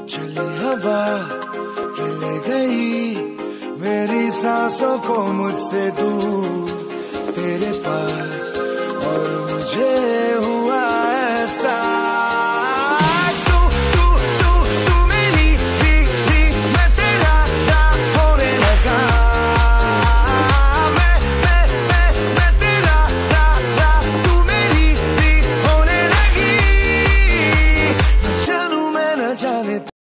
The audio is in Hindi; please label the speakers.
Speaker 1: चली हवा के ले गई मेरी सांसों को मुझसे दूर तेरे पास, और मुझे